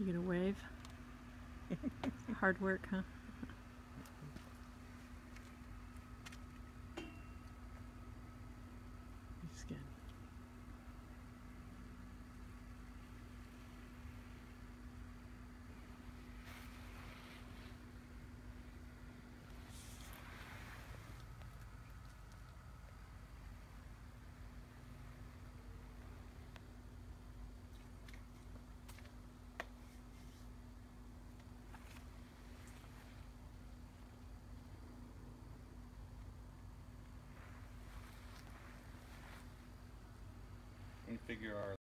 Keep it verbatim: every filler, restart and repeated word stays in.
You gonna wave? Hard work, huh? It's good. And figure our